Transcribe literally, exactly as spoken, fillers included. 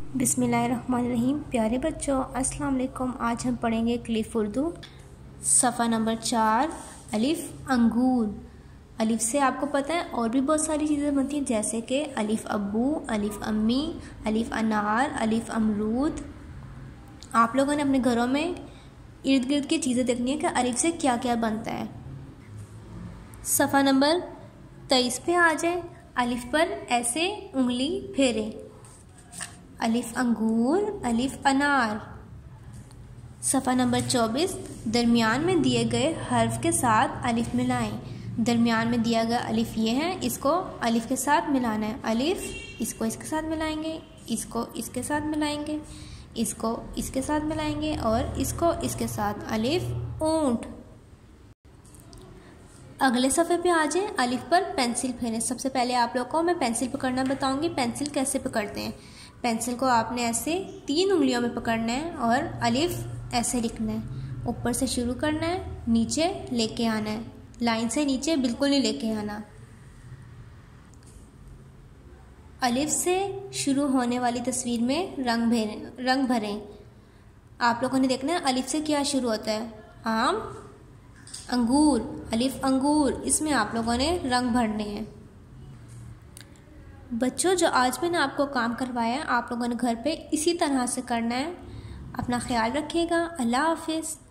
बिस्मिल्लाहिर्रहमानिर्रहीम। प्यारे बच्चों, अस्सलाम वालेकुम। आज हम पढ़ेंगे क्लिफ उर्दू सफ़ा नंबर चार, अलिफ़ अंगूर। अलिफ़ से आपको पता है और भी बहुत सारी चीज़ें बनती हैं, जैसे कि अलिफ़ अब्बू, अलिफ़ अम्मी, अलिफ़ अनार, अलिफ़ अमरूद। आप लोगों ने अपने घरों में इर्द गिर्द की चीज़ें देखनी है कि अलिफ़ से क्या क्या बनता है। सफ़ा नंबर तेईस पे आ जाए। अलिफ़ पर ऐसे उंगली फेरें। अलिफ़ अंगूर, अलिफ़ अनार। सफ़ा नंबर चौबीस, दरमियान में दिए गए हर्फ के साथ अलिफ़ मिलाएं। दरमियान में दिया गया अलिफ़ ये है, इसको अलिफ़ के साथ मिलाना है। अलिफ़ इसको इसके साथ मिलाएंगे, इसको इसके साथ मिलाएंगे, इसको इसके साथ मिलाएंगे और इसको इसके साथ। अलिफ़ ऊंट। अगले सफ़े पे आ जाएं। अलिफ़ पर पेंसिल फेरें। सबसे पहले आप लोगों को मैं पेंसिल पकड़ना बताऊंगी। पेंसिल कैसे पकड़ते हैं। पेंसिल को आपने ऐसे तीन उंगलियों में पकड़ना है और अलिफ़ ऐसे लिखना है। ऊपर से शुरू करना है, नीचे लेके आना है। लाइन से नीचे बिल्कुल नहीं लेके आना। अलिफ़ से शुरू होने वाली तस्वीर में रंग भरें रंग भरें आप लोगों ने देखना है अलिफ़ से क्या शुरू होता है। आम, अंगूर, अलिफ़ अंगूर। इसमें आप लोगों ने रंग भरने हैं। बच्चों, जो आज मैंने आपको काम करवाया आप लोगों ने घर पे इसी तरह से करना है। अपना ख्याल रखिएगा। अल्लाह हाफिज़।